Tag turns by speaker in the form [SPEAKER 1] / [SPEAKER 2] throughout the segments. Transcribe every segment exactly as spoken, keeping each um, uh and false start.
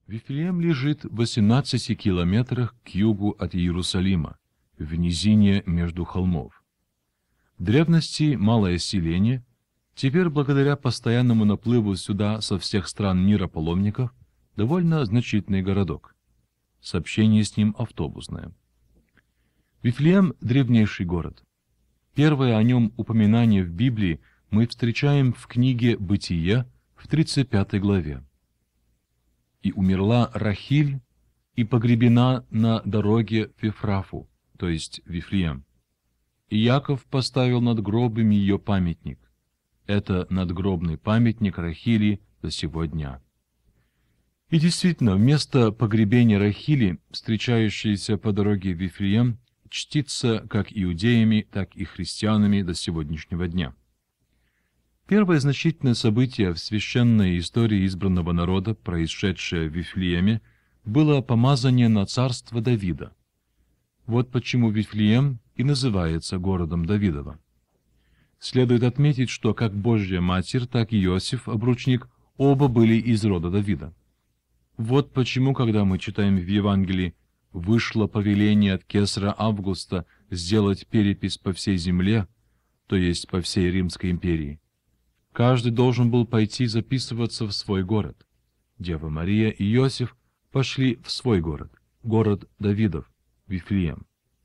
[SPEAKER 1] Вифлеем лежит в восемнадцати километрах к югу от Иерусалима, в низине между холмов. В древности малое селение, теперь благодаря постоянному наплыву сюда со всех стран мира паломников, довольно значительный городок. Сообщение с ним автобусное. Вифлеем – древнейший город. Первое о нем упоминание в Библии мы встречаем в книге «Бытие» в тридцать пятой главе. «И умерла Рахиль, и погребена на дороге в Ефрафу», то есть Вифлеем. «И Яков поставил над гробами ее памятник». Это надгробный памятник Рахили до сего дня. И действительно, вместо погребения Рахили, встречающееся по дороге в Вифлеем, чтится как иудеями, так и христианами до сегодняшнего дня. Первое значительное событие в священной истории избранного народа, происшедшее в Вифлееме, было помазание на царство Давида. Вот почему Вифлеем и называется городом Давидова. Следует отметить, что как Божья Матерь, так и Иосиф, обручник, оба были из рода Давида. Вот почему, когда мы читаем в Евангелии «вышло повеление от Кесаря Августа сделать перепись по всей земле», то есть по всей Римской империи, каждый должен был пойти записываться в свой город. Дева Мария и Иосиф пошли в свой город, город Давидов, Вифлеем.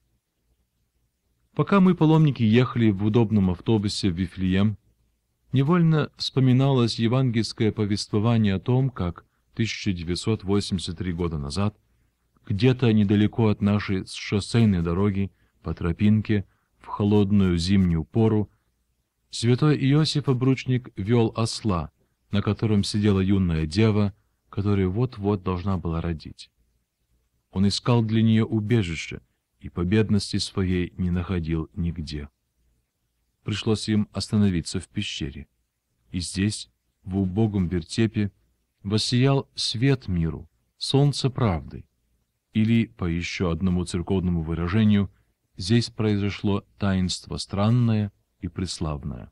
[SPEAKER 1] Пока мы, паломники, ехали в удобном автобусе в Вифлеем, невольно вспоминалось евангельское повествование о том, как тысяча девятьсот восемьдесят три года назад, где-то недалеко от нашей шоссейной дороги, по тропинке, в холодную зимнюю пору, святой Иосиф Обручник вел осла, на котором сидела юная дева, которая вот-вот должна была родить. Он искал для нее убежище, и по бедности своей не находил нигде. Пришлось им остановиться в пещере. И здесь, в убогом вертепе, воссиял свет миру, солнце правды. Или, по еще одному церковному выражению, здесь произошло таинство странное и преславное.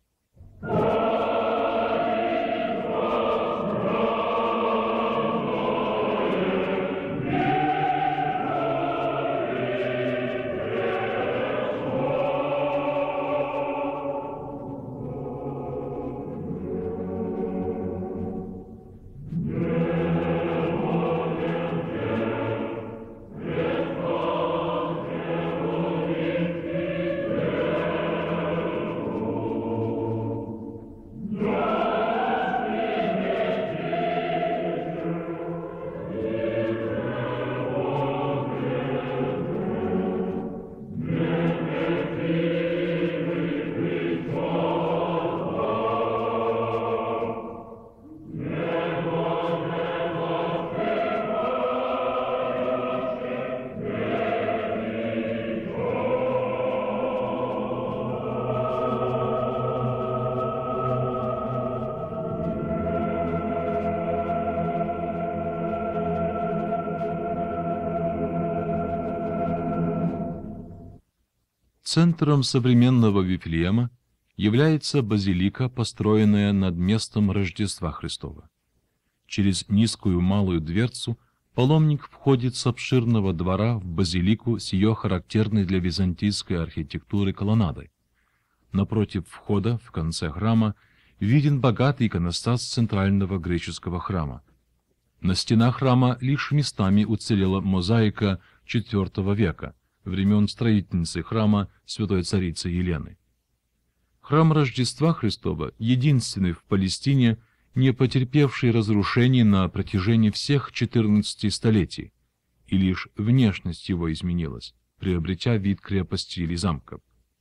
[SPEAKER 1] Центром современного Вифлеема является базилика, построенная над местом Рождества Христова. Через низкую малую дверцу паломник входит с обширного двора в базилику с ее характерной для византийской архитектуры колоннадой. Напротив входа, в конце храма, виден богатый иконостас центрального греческого храма. На стенах храма лишь местами уцелела мозаика четвёртого века, времен строительницы храма святой царицы Елены. Храм Рождества Христова единственный в Палестине, не потерпевший разрушений на протяжении всех четырнадцати столетий, и лишь внешность его изменилась, приобретя вид крепости или замка.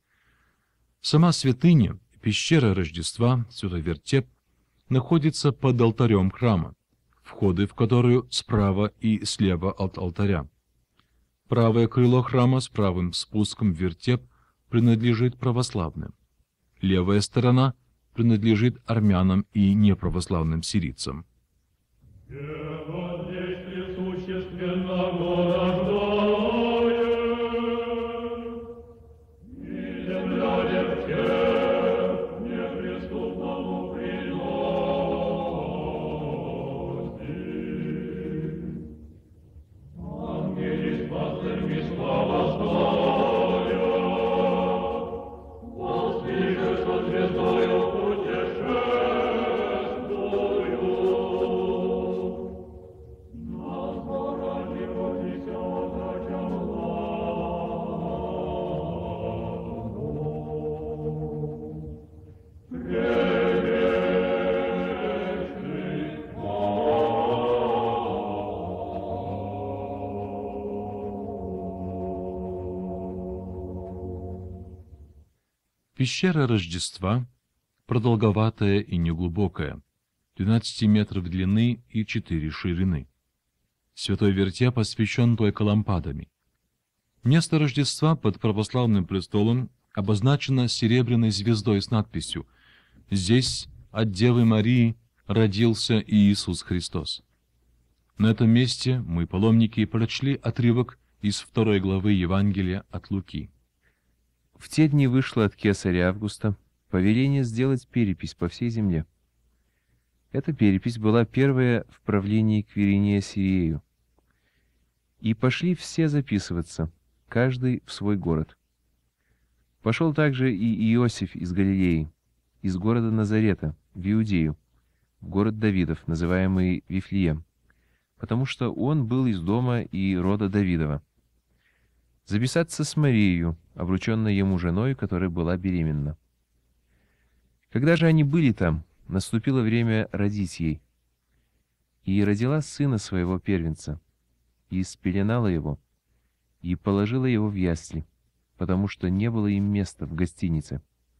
[SPEAKER 1] Сама святыня, пещера Рождества, святой вертеп, находится под алтарем храма, входы в которую справа и слева от алтаря. Правое крыло храма с правым спуском в вертеп принадлежит православным. Левая сторона принадлежит армянам и неправославным сирийцам. Пещера Рождества продолговатая и неглубокая, двенадцать метров длины и четыре ширины. Святой вертеп освящен только лампадами. Место Рождества под православным престолом обозначено серебряной звездой с надписью «Здесь от Девы Марии родился Иисус Христос». На этом месте мы, паломники, прочли отрывок из второй главы Евангелия от Луки.
[SPEAKER 2] В те дни вышло от кесаря Августа повеление сделать перепись по всей земле. Эта перепись была первая в правлении Квиринея Сирею. И пошли все записываться, каждый в свой город. Пошел также и Иосиф из Галилеи, из города Назарета, в Иудею, в город Давидов, называемый Вифлеем, потому что он был из дома и рода Давидова. Записаться с Марией, обрученной ему женой, которая была беременна. Когда же они были там, наступило время родить ей. И родила сына своего первенца, и спеленала его, и положила его в ясли, потому что не было им места в гостинице.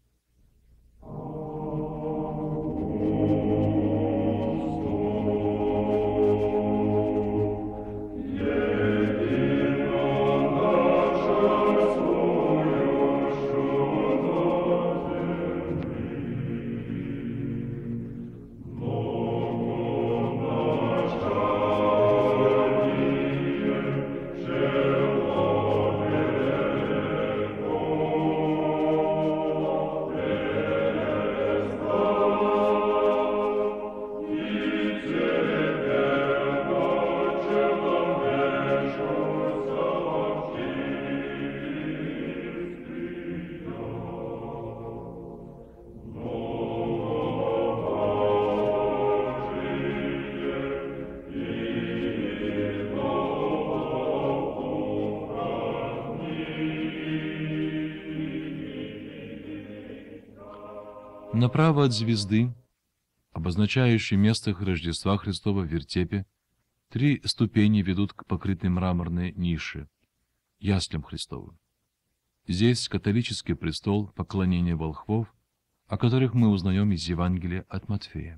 [SPEAKER 1] Направо от звезды, обозначающей место Рождества Христова в вертепе, три ступени ведут к покрытой мраморной нише, яслям Христовым. Здесь католический престол поклонения волхвов, о которых мы узнаем из Евангелия от Матфея.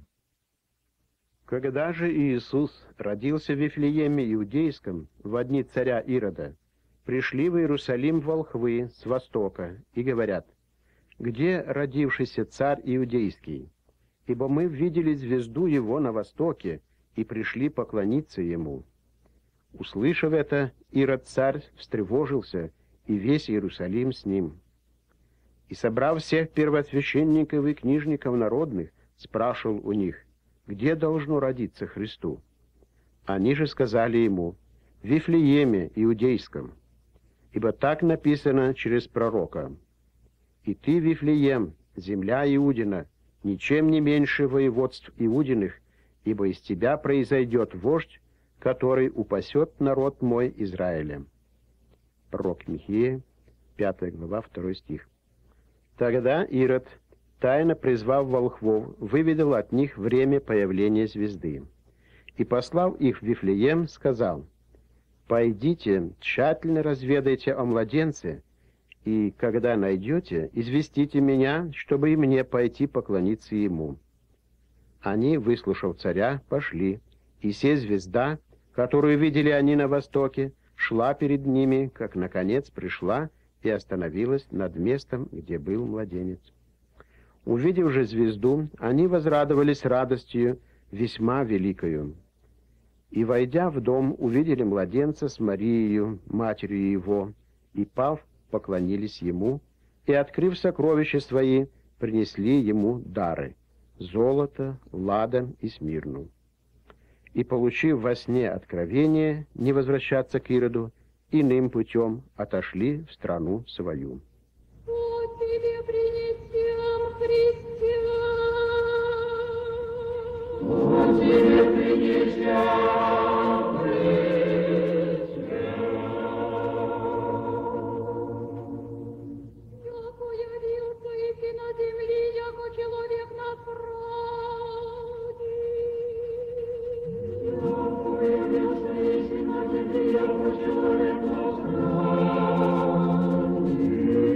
[SPEAKER 3] Когда же Иисус родился в Вифлееме Иудейском во дни царя Ирода, пришли в Иерусалим волхвы с востока и говорят: «Где родившийся царь Иудейский? Ибо мы видели звезду его на востоке и пришли поклониться ему». Услышав это, Ирод-царь встревожился, и весь Иерусалим с ним. И, собрав всех первосвященников и книжников народных, спрашивал у них: где должно родиться Христу? Они же сказали ему: в Вифлееме Иудейском, ибо так написано через пророка: «И ты, Вифлеем, земля Иудина, ничем не меньше воеводств Иудиных, ибо из тебя произойдет вождь, который упасет народ мой Израилем». Пророк Михея, пятая глава, второй стих. Тогда Ирод, тайно призвав волхвов, выведал от них время появления звезды. И, послав их в Вифлеем, сказал: «Пойдите, тщательно разведайте о младенце, и, когда найдете, известите меня, чтобы и мне пойти поклониться ему». Они, выслушав царя, пошли, и се звезда, которую видели они на востоке, шла перед ними, как, наконец, пришла и остановилась над местом, где был младенец. Увидев же звезду, они возрадовались радостью весьма великою. И, войдя в дом, увидели младенца с Марией, матерью его, и, пав, поклонились ему, и, открыв сокровища свои, принесли ему дары — золото, ладан и смирну. И, получив во сне откровение не возвращаться к Ироду, иным путем отошли в страну свою.
[SPEAKER 4] О тебе принесем, Христе! О тебе принесем, Христе! Яко явился и ты на земли, яко человек нас ради. Яко явился и ты на земли, яко человек нас ради.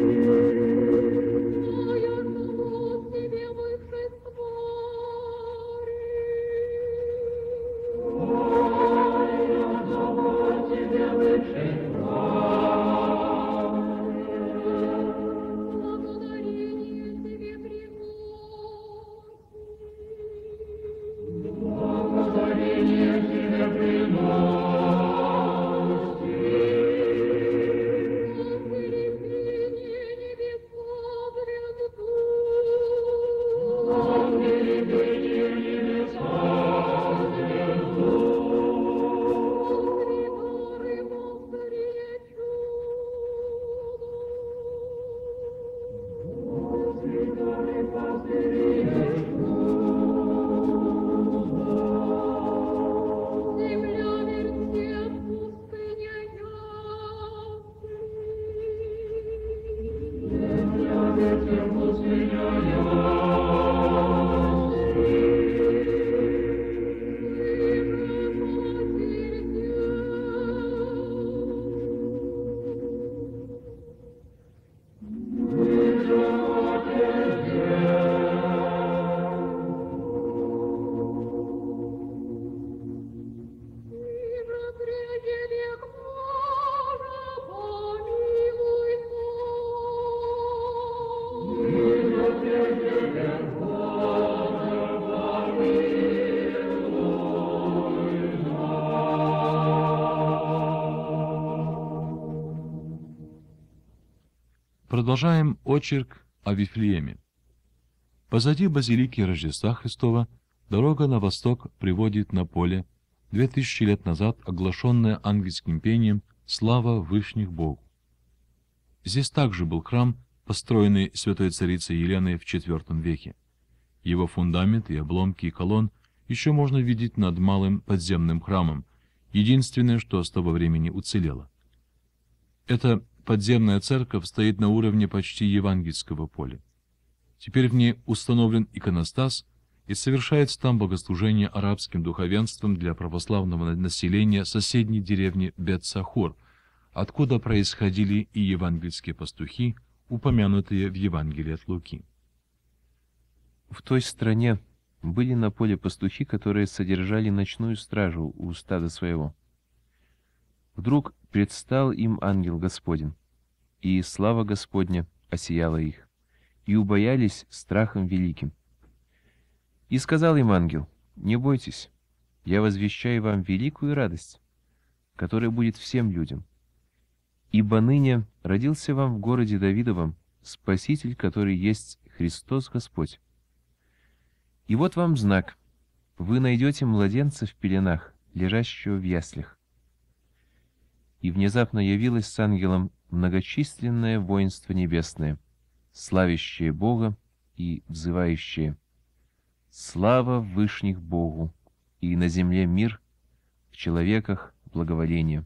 [SPEAKER 1] Продолжаем очерк о Вифлееме. Позади базилики Рождества Христова дорога на восток приводит на поле, две тысячи лет назад оглашенное ангельским пением «Слава Вышних Богу». Здесь также был храм, построенный святой царицей Еленой в четвёртом веке. Его фундамент и обломки колонн еще можно видеть над малым подземным храмом, единственное, что с того времени уцелело. Эта подземная церковь стоит на уровне почти евангельского поля. Теперь в ней установлен иконостас, и совершается там богослужение арабским духовенством для православного населения соседней деревни Бет-Сахур, откуда происходили и евангельские пастухи, упомянутые в Евангелии от Луки.
[SPEAKER 2] В той стране были на поле пастухи, которые содержали ночную стражу у стада своего. Вдруг предстал им ангел Господень, и слава Господня осияла их, и убоялись страхом великим. И сказал им ангел: «Не бойтесь, я возвещаю вам великую радость, которая будет всем людям. Ибо ныне родился вам в городе Давидовом Спаситель, который есть Христос Господь. И вот вам знак: вы найдете младенца в пеленах, лежащего в яслях». И внезапно явилось с ангелом многочисленное воинство небесное, славящее Бога и взывающее: «Слава Вышних Богу, и на земле мир, в человеках благоволение».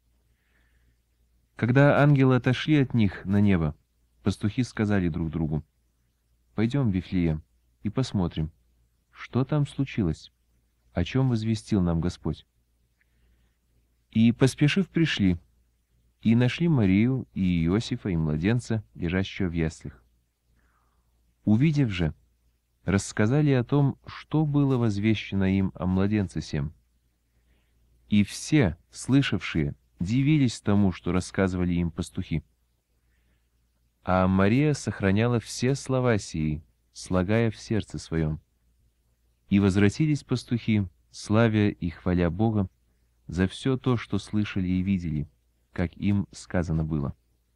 [SPEAKER 2] Когда ангелы отошли от них на небо, пастухи сказали друг другу: «Пойдем в Вифлеем и посмотрим, что там случилось, о чем возвестил нам Господь». И, поспешив, пришли, и нашли Марию и Иосифа и младенца, лежащего в яслях. Увидев же, рассказали о том, что было возвещено им о младенце сем. И все, слышавшие, дивились тому, что рассказывали им пастухи. А Мария сохраняла все слова сии, слагая в сердце своем. И возвратились пастухи, славя и хваля Бога за все то, что слышали и видели, как им сказано было.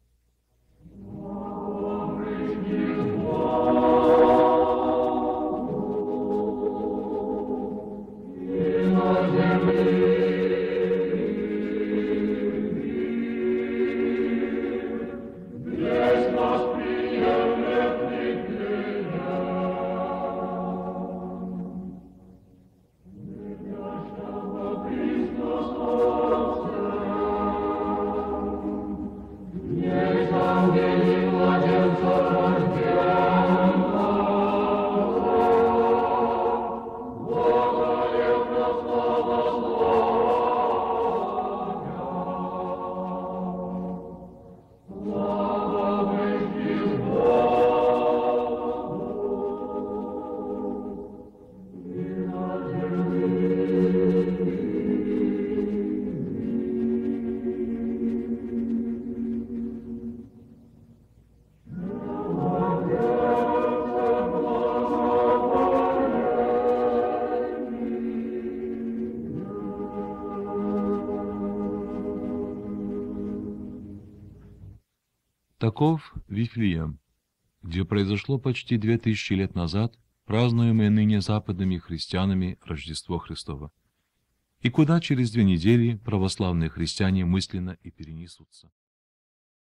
[SPEAKER 1] Таков Вифлеем, где произошло почти две тысячи лет назад празднуемое ныне западными христианами Рождество Христово, и куда через две недели православные христиане мысленно и перенесутся.